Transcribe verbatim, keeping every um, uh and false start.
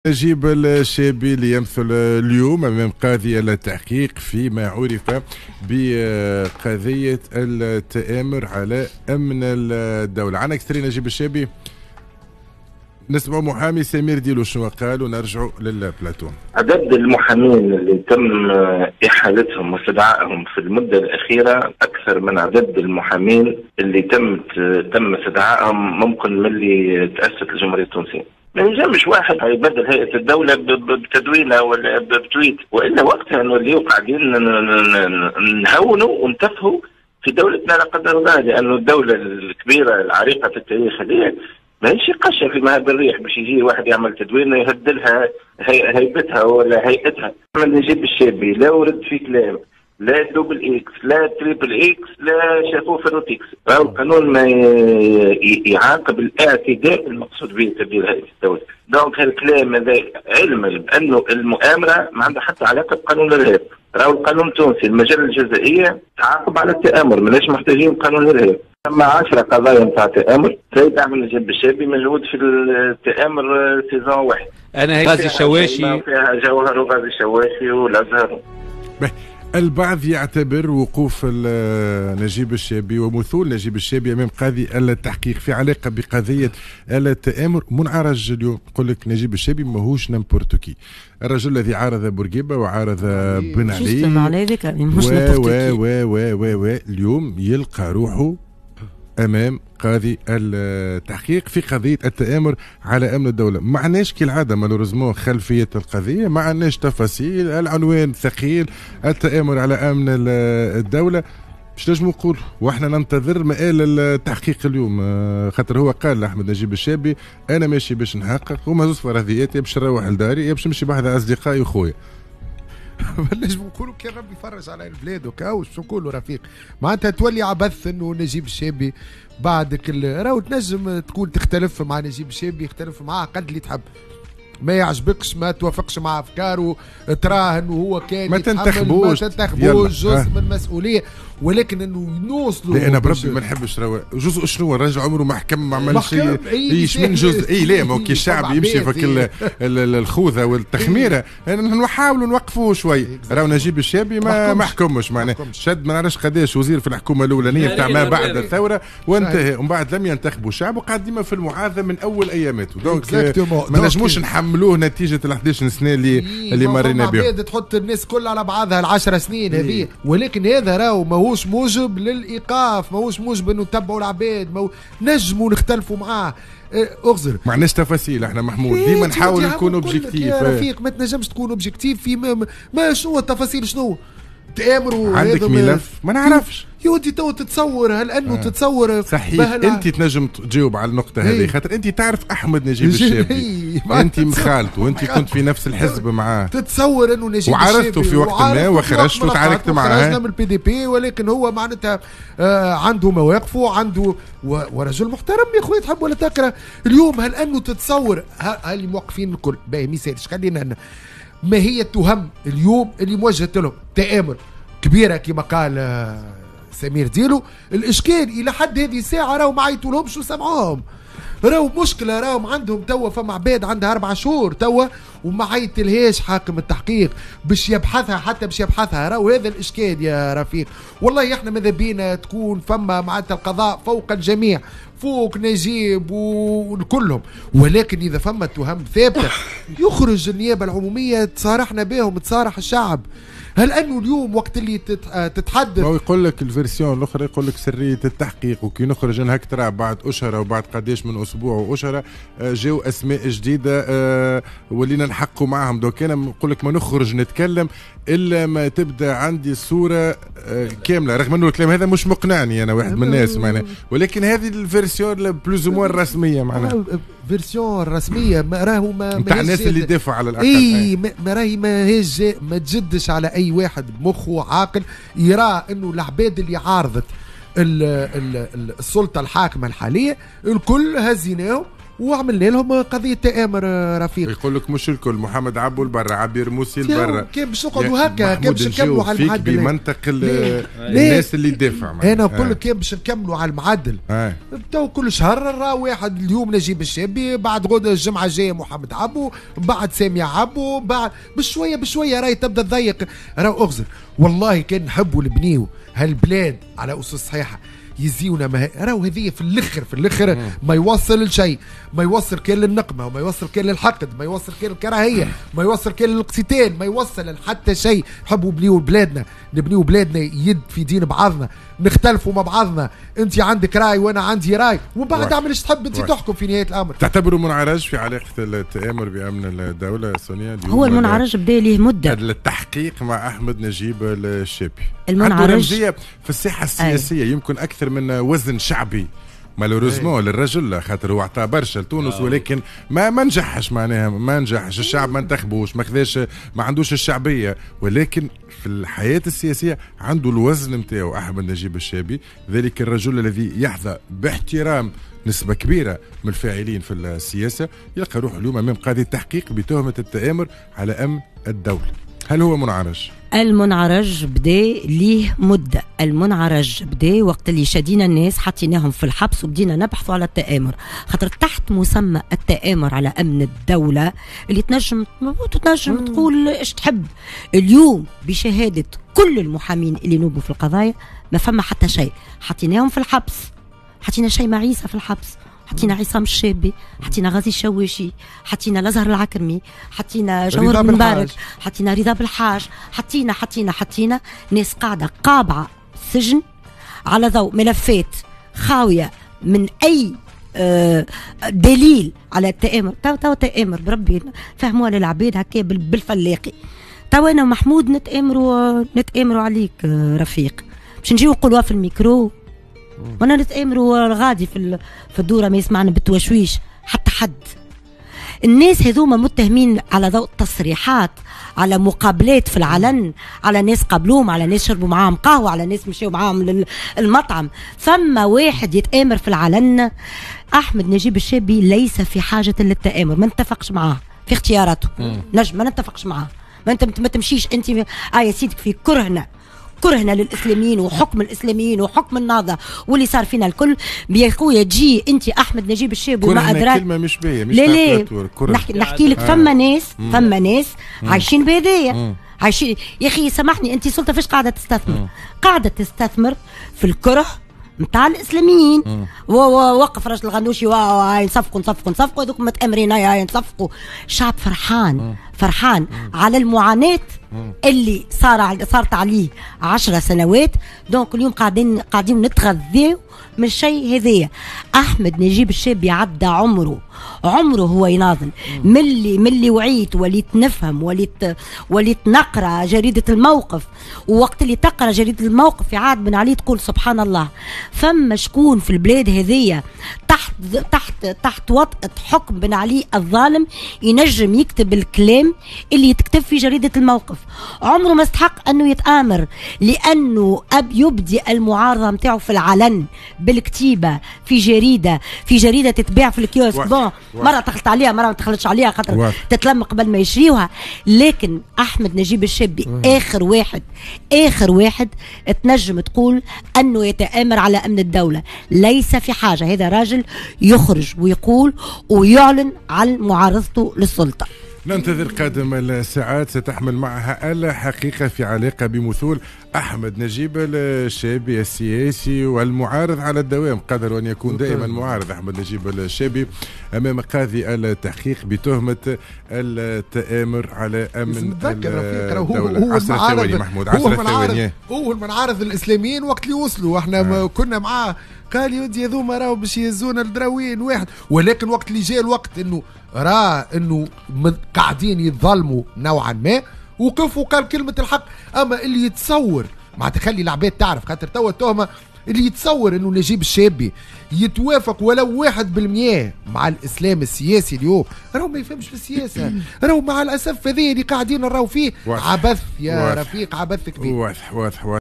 نجيب الشابي اللي يمثل اليوم امام قاضي التحقيق فيما عرف بقضيه التآمر على امن الدوله. عنا كثير نجيب الشابي، نسمع محامي سمير ديلو شنو قال ونرجعوا للبلاتو. عدد المحامين اللي تم احالتهم واستدعائهم في المده الاخيره اكثر من عدد المحامين اللي تم تم استدعائهم ممكن من اللي تاسست الجمهوريه التونسيه. ما يلزمش واحد يبدل هيئه الدوله بتدوينه ولا بتويت، والا وقتها نوليو قاعدين نهونوا ونتفهوا في دولتنا لا قدر الله، لانه الدوله الكبيره العريقه في التاريخ هذه ماهيش قشه في مهب الريح باش يجي واحد يعمل تدوين يهدلها هيبتها ولا هيئتها. نجيب الشابي لا ورد في كلام، لا دوبل اكس لا تريبل اكس لا شافوه فيروتكس. القانون ما يعاقب الاعتداء المقصود به تبديل هيئه الدوله. دونك هالكلام هذا علما بانه المؤامره ما عندها حتى علاقه بقانون الارهاب. راهو القانون التونسي المجله الجزائيه تعاقب على التآمر، ماناش محتاجين قانون الارهاب. ثم عشرة قضايا نتاع تآمر، سيد عمل نجيب الشابي موجود في التآمر سيزون واحد. انا غازي الشواشي فيها جوهر وغازي الشواشي والازهر. البعض يعتبر وقوف نجيب الشابي ومثول نجيب الشابي امام قاضي التحقيق في علاقه بقضيه التآمر منعرج. اليوم يقول لك نجيب الشابي ماهوش نمبورتوكي، الرجل الذي عارض بورقيبه وعارض بن علي و و و و و اليوم يلقى روحه امام قاضي التحقيق في قضيه التآمر على امن الدوله. ما عندناش كالعاده مالوريزمون خلفيه القضيه، ما عندناش تفاصيل، العنوان ثقيل، التآمر على امن الدوله. باش نجمو نقول واحنا ننتظر مآل التحقيق اليوم، خاطر هو قال لاحمد نجيب الشابي انا ماشي باش نحقق وما زوز فرضيات، باش نروح لداري باش نمشي بحذا اصدقائي وخويا. نجم نقولوا كان ربي يفرج على البلاد وكاوش شو نقولوا رفيق، معناتها تولي عبث انه نجيب الشابي بعدك راهو تنجم تكون تختلف مع نجيب الشابي، يختلف معاه قد اللي تحب، ما يعجبكش ما توافقش مع افكاره، تراه انه هو كان ما تنتخبوش ما تنتخبوش جزء من المسؤوليه، ولكن انه نوصلوا. لا انا بربي ما نحبش روا جزء شنو الراجل عمره محكم ما عملش شيء ايش من جزء اي لا ما كي الشعب يمشي فك الخوذه والتخميره نحاولوا نوقفوه شوي. راهو نجيب الشابي ما محكمش معناه شد ما نعرفش قداش وزير في الحكومه الاولانيه بتاع ما بعد الثوره وانتهى، ومن بعد لم ينتخبوا الشعب وقعد ديما في المعارضه من اول اياماته. دونك ما نجموش نحملوه نتيجه ال احد عشر سنه اللي اللي مرينا بهم. تحط الناس كلها على بعضها العشر سنين هذه، ولكن هذا راهو ماهوش موجب للايقاف، ماهوش موجب انه نتبعوا العباد، مو... نجموا نختلفوا معاه. اغزر ما عندناش تفاصيل احنا محمود، ديما نحاول نكون اوبجيكتيف يا رفيق. ما تنجمش تكون اوبجيكتيف في ما, ما شنو التفاصيل شنو تآمروا. عندك ملف ما نعرفش يا انت تو تتصور هل انه آه. تتصور صحيح انت تنجم تجاوب على النقطه هذه خاطر انت تعرف احمد نجيب الشابي انت مخالته وانت كنت في نفس الحزب معاه، تتصور انه نجيب وعرفته في وقت ما وخرجت وتعاركت معاه، خرجنا من البي دي بي، ولكن هو معناتها آه عنده مواقفه عنده ورجل محترم يا خويا تحب ولا تكره. اليوم هل انه تتصور هل الموقفين الكل باهي مثالش خلينا ما هي التهم اليوم اللي موجهه لهم تآمر كبيره كما قال آه سمير ديلو. الاشكال الى حد هذه الساعه راهو ما عيطولهمش وسمعوهم، راهو مشكله راهو عندهم توا فما عباد عندها اربع شهور توا وما عيطلهاش حاكم التحقيق باش يبحثها، حتى باش يبحثها. راهو هذا الاشكال يا رفيق. والله احنا ماذا بينا تكون فما معناتها القضاء فوق الجميع، فوق نجيب وكلهم، ولكن اذا فما تهم ثابته يخرج النيابه العموميه تصارحنا بهم، تصارح الشعب. هل انه اليوم وقت اللي تتحدث هو يقول لك الفيرسيون الاخرى يقول لك سريه التحقيق، وكي نخرج انا هكترا بعد اشهر وبعد قداش من اسبوع واشهر جاو اسماء جديده ولينا نحقوا معهم. دوك انا نقول لك ما نخرج نتكلم الا ما تبدا عندي الصوره كامله، رغم انه الكلام هذا مش مقنعني انا واحد من الناس معناها، ولكن هذه الفيرسيون بلوز مو الرسميه معناها فيرسيون رسميه ما راهو ما نتاع الناس اللي يدافعوا على الاقل. اي ما راهي ما هيش ما تجدش على اي واحد بمخه عاقل يرى انه العباد اللي عارضت ال ال ال السلطه الحاكمه الحاليه الكل هزيناهم وعملنا لهم قضيه تآمر رفيق. يقول لك مش الكل، محمد عبو البرا، عبير موسي البرا، كان باش نقعدوا هكا، كان باش نكملوا على المعدل بمنطق الناس اللي تدافع. انا نقول لك كان باش نكملوا على المعدل. تو كل شهر راه واحد، اليوم نجيب الشابي، بعد غدا الجمعه الجايه محمد عبو، بعد سامي عبو، بعد بشويه بشويه راهي تبدا تضيق. راهو اغزر والله كان نحبوا نبنيو هالبلاد على اسس صحيحه، يزيونا ما راهو هذه في الاخر في الاخر ما يوصل لشيء، ما يوصل كان للنقمه، وما يوصل كان للحقد، ما يوصل كان للكراهيه، ما يوصل كان للاقتتال، ما يوصل لحتى شيء. نحبوا نبنيو بلادنا، نبنيو بلادنا يد في دين بعضنا، نختلفوا مع بعضنا، انت عندك راي وانا عندي راي، وبعد اعمل ايش تحب انت تحكم في نهايه الامر. تعتبروا منعرج في علاقه التآمر بامن الدوله سونيا؟ هو المنعرج بدا له مده التحقيق مع احمد نجيب الشابي، المنعرج في الساحه السياسيه. أي. يمكن اكثر من وزن شعبي مالوريزمون للرجل، خاطر هو عطى برشا لتونس، آه. ولكن ما ما نجحش، معناها ما نجحش، الشعب ما انتخبوش، ما خذاش، ما عندوش الشعبيه، ولكن في الحياه السياسيه عنده الوزن نتاعو احمد نجيب الشابي، ذلك الرجل الذي يحظى باحترام نسبة كبيرة من الفاعلين في السياسة، يلقى روحه اليوم أمام قاضي التحقيق بتهمة التآمر على أمن الدولة. هل هو منعرج؟ المنعرج بدا ليه مدة، المنعرج بدا وقت اللي شدينا الناس حطيناهم في الحبس وبدينا نبحثوا على التآمر، خاطر تحت مسمى التآمر على أمن الدولة اللي تنجم تنجم تقول ايش تحب. اليوم بشهادة كل المحامين اللي نوبوا في القضايا ما فما حتى شيء، حطيناهم في الحبس، حطينا شيء مع عيسى في الحبس، حطينا عصام الشابي، حطينا غازي الشواشي، حطينا الازهر العكرمي، حطينا جوهر بن مبارك، حطينا رضا بالحاج، حطينا حطينا حطينا ناس قاعده قابعه سجن على ضوء ملفات خاويه من اي آه دليل على التآمر. تو تو تآمر بربي فهموها للعباد هكا بالفلاقي. تو انا ومحمود نتآمروا نتآمروا عليك آه رفيق، باش نجيو نقولوها في الميكرو وانا نتآمروا غادي في في الدوره ما يسمعنا بالتوشويش حتى حد. الناس هذوما متهمين على ضوء تصريحات، على مقابلات في العلن، على ناس قابلوهم، على ناس شربوا معاهم قهوه، على ناس مشيوا معاهم للمطعم. فما واحد يتآمر في العلن. احمد نجيب الشابي ليس في حاجه للتآمر، ما نتفقش معاه في اختياراته، نجم ما نتفقش معاه. ما انت ما تمشيش انت اه يا سيدك في كرهنا كرهنا للاسلاميين وحكم الاسلاميين وحكم النهضه واللي صار فينا الكل. يا خويا تجي انت احمد نجيب الشابي وما ادراك كلمه مش باهيه، مش لا لا نحكي, نحكي لك. فما ناس فما ناس عايشين بهدايا، عايشين. يا اخي سامحني، انت سلطه فاش قاعده تستثمر؟ قاعده تستثمر في الكره نتاع الاسلاميين. ووقف راجل الغنوشي هاي نصفقوا نصفقوا نصفقوا هذوك متامرين هاي نصفقوا. الشعب فرحان فرحان على المعاناه اللي صار صارت عليه عشر سنوات. دونك اليوم قاعدين قاعدين نتغذاو من شيء هذايا. احمد نجيب الشابي عدى عمره عمره هو يناضل. ملي ملي وعيت وليت نفهم وليت وليت نقرا جريده الموقف، ووقت اللي تقرا جريده الموقف في عاد بن علي تقول سبحان الله، فما شكون في البلاد هذيا تحت تحت تحت وطأة حكم بن علي الظالم ينجم يكتب الكلام اللي تكتب في جريده الموقف. عمره ما استحق انه يتآمر، لانه اب يبدي المعارضه نتاعو في العلن بالكتيبه في جريده في جريده تتباع في الكيوسك. بون مره دخلت عليها مره ما دخلتش عليها خاطر تتلم قبل ما يشريوها. لكن احمد نجيب الشابي اخر واحد اخر واحد تنجم تقول انه يتآمر على امن الدوله. ليس في حاجه، هذا راجل يخرج ويقول ويعلن عن معارضته للسلطه. ننتظر قادم الساعات ستحمل معها الحقيقة في علاقة بمثول أحمد نجيب الشابي السياسي والمعارض على الدوام. قدر أن يكون دائما معارض أحمد نجيب الشابي أمام قاضي التحقيق بتهمة التآمر على أمن الدولة. هو المعارض محمود هو, هو المعارض الإسلاميين وقت اللي وصلوا احنا آه. كنا معاه قال يودي هذوما راهو باش يهزونا الدراوين واحد، ولكن وقت اللي جاء الوقت انه راه انه قاعدين يتظلموا نوعا ما وقفوا قال كلمه الحق. اما اللي يتصور ما تخلي العباد تعرف، خاطر توا التهمه اللي يتصور انه نجيب الشابي يتوافق ولو واحد بالمية مع الاسلام السياسي اليوم راهو ما يفهمش في السياسه. راهو مع الاسف هذه اللي قاعدين نراو فيه عبث يا رفيق، عبث كبير. واضح واضح.